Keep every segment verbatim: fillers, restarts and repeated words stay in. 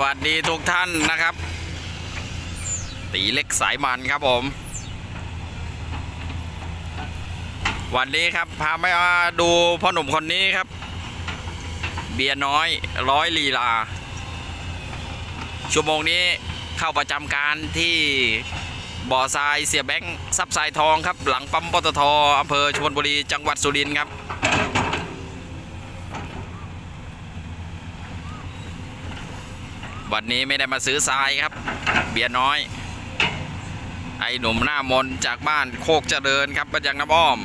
วัสดีทุกท่านนะครับตีเล็กสายมันครับผมวันนี้ครับพามาดูพ่อหนุ่มคนนี้ครับเบียร์น้อยร้อยลีลาชั่วโมงนี้เข้าประจำการที่บ่อทรายเสียแบงค์ซับทรายทองครับหลังปั๊มปตท.อำเภอชลบุรีจังหวัดสุรินทร์ครับวันนี้ไม่ได้มาซื้อทรายครับเบียร์น้อยไอ้หนุ่มหน้ามนจากบ้านโคกเจริญครับมาจากน้ำอ้อม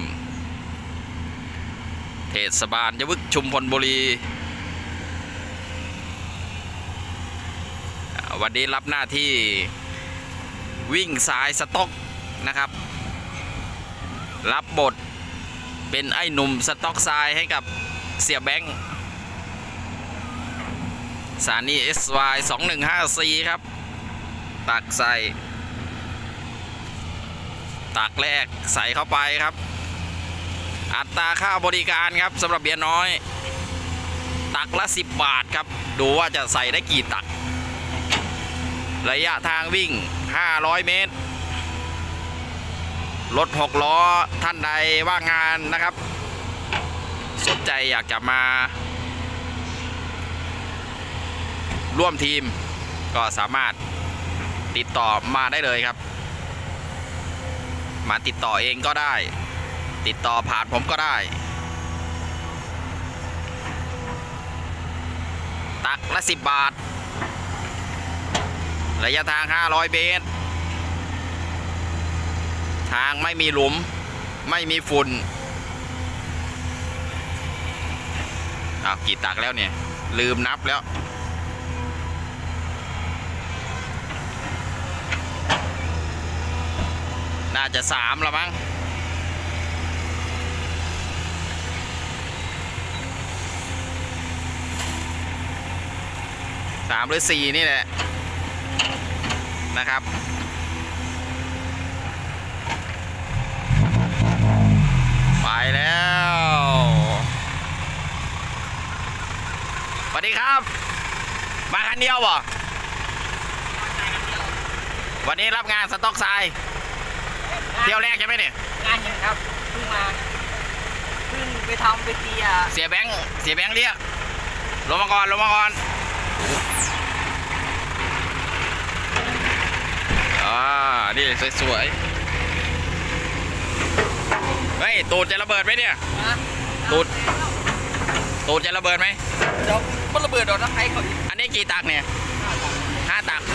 เทศบาลยวุฒิชุมพลบุรีวันนี้รับหน้าที่วิ่งสายสต็อกนะครับรับบทเป็นไอ้หนุ่มสต็อกทรายให้กับเสียแบงค์สถานี เอส วาย สองหนึ่งห้าสี่ ครับตักใส่ตักแรกใส่เข้าไปครับอัตราค่าบริการครับสำหรับเบียร์น้อยตักละสิบบาทครับดูว่าจะใส่ได้กี่ตักระยะทางวิ่งห้าร้อยเมตรรถหกล้อท่านใดว่างงานนะครับสนใจอยากจะมาร่วมทีมก็สามารถติดต่อมาได้เลยครับมาติดต่อเองก็ได้ติดต่อผ่านผมก็ได้ตักละสิบบาทระยะทางห้าร้อยเมตรทางไม่มีหลุมไม่มีฝุ่นอ้าวกี่ตักแล้วเนี่ยลืมนับแล้วน่าจะสามแล้วมั้งสามหรือสี่นี่แหละนะครับไปแล้วสวัสดีครับมาคันเดียวบ่วันนี้รับงานสต็อกทรายเที่ยวแรกใช่ไหมเนี่ยงานยังครับเพิ่งมาเพิ่งไปทำไปเตียเสียแบงค์เสียแบงค์เรียกลงมาก่อนลงมาก่อนอ่านี่สวยๆเฮ้ยตูดจะระเบิดไหมเนี่ยตูดตูดจะระเบิดไหมเดี๋ยวมันระเบิดโดนใครเขาอันนี้กี่ตักเนี่ยห้าตัก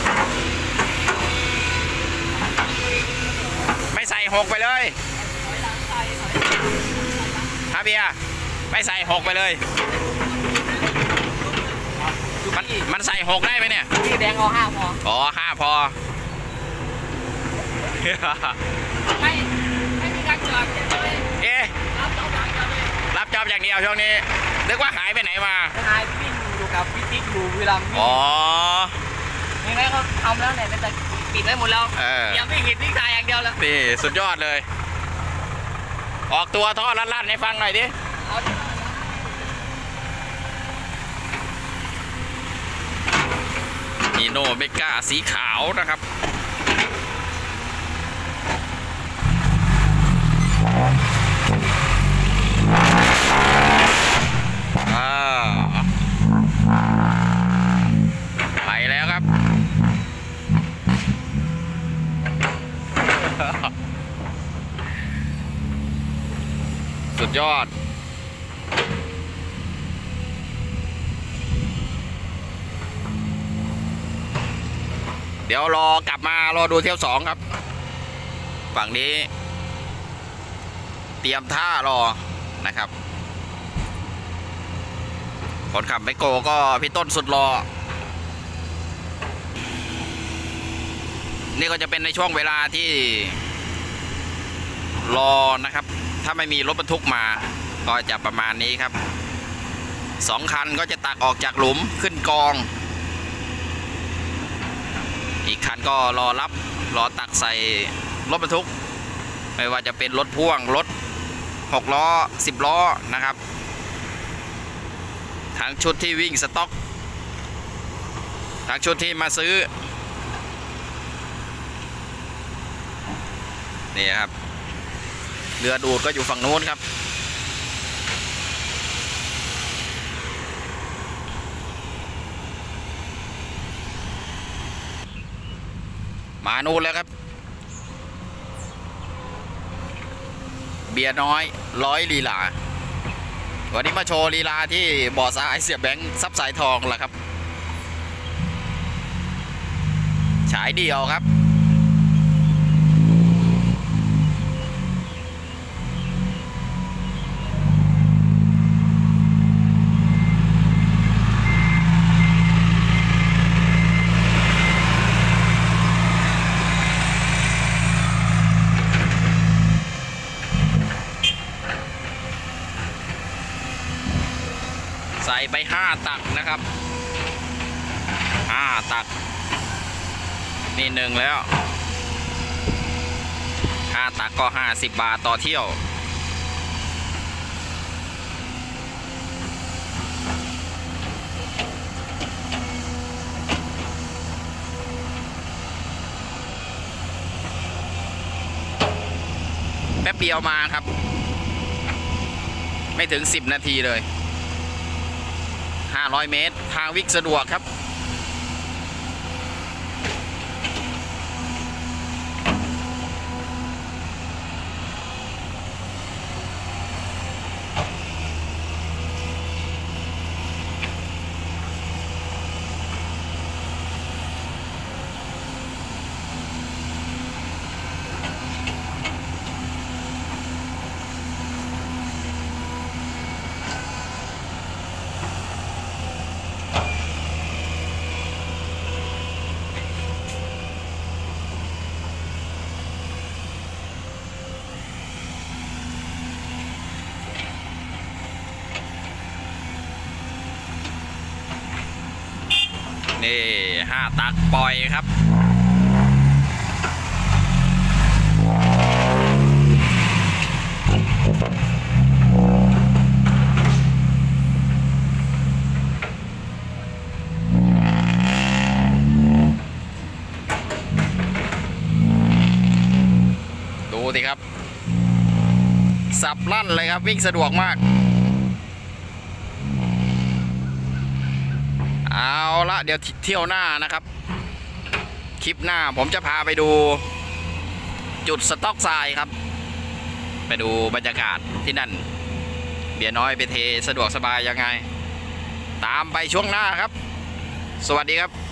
ไม่ใส่หกไปเลยครับเบียร์ไม่ใส่หกไปเลยมันมันใส่หกได้ไหมเนี่ยพี่แดงเอาห้าพออ๋อห้าพอไม่ไม่มีการจอดเลยเอ๊ะรับจอบอย่างเดียวเลยรับจอบอย่างเดียวช่วงนี้นึกว่าหายไปไหนมาหายวิ่งอยู่กับพี่ติ๊กอยู่เวลาอ๋อยังไงเขาทำแล้วเนี่ยแต่ปิดไว้หมดแล้วยังไม่เห็นวิ่งทายอย่างเดียวแล้วนี่สุดยอดเลยออกตัวท่อลั่นๆให้ฟังหน่อยดินีโนเมก้าสีขาวนะครับไปแล้วครับสุดยอดเดี๋ยวรอกลับมารอดูเที่ยวสองครับฝั่งนี้เตรียมท่ารอนะครับคนขับไมโกก็พี่ต้นสุดรอนี่ก็จะเป็นในช่วงเวลาที่รอนะครับถ้าไม่มีรถบรรทุกมาก็จะประมาณนี้ครับสองคันก็จะตักออกจากหลุมขึ้นกองอีกคันก็รอรับรอตักใส่รถบรรทุกไม่ว่าจะเป็นรถพ่วงรถหกล้อสิบล้อนะครับ ทั้งชุดที่วิ่งสต็อกทางชุดที่มาซื้อนี่ครับเรือดูดก็อยู่ฝั่งนู้นครับมานู่นแล้วครับเบียร์น้อยร้อยลีลาวันนี้มาโชว์ลีลาที่บ่อทรายเสียแบงค์ซับสายทองแหละครับฉายเดียวครับใส่ไปห้าตักนะครับห้าตักนี่หนึ่งแล้วห้าตักก็ห้าสิบบาทต่อเที่ยวแป๊บเดียวมาครับไม่ถึงสิบนาทีเลยห้าร้อยเมตรทางวิ่งสะดวกครับนี่ห้าตักปล่อยครับดูสิครับสับลั่นเลยครับวิ่งสะดวกมากเอาละเดี๋ยวเที่ยวหน้านะครับคลิปหน้าผมจะพาไปดูจุดสต็อกทรายครับไปดูบรรยากาศที่นั่นเบียร์น้อยไปเทสะดวกสบายยังไงตามไปช่วงหน้าครับสวัสดีครับ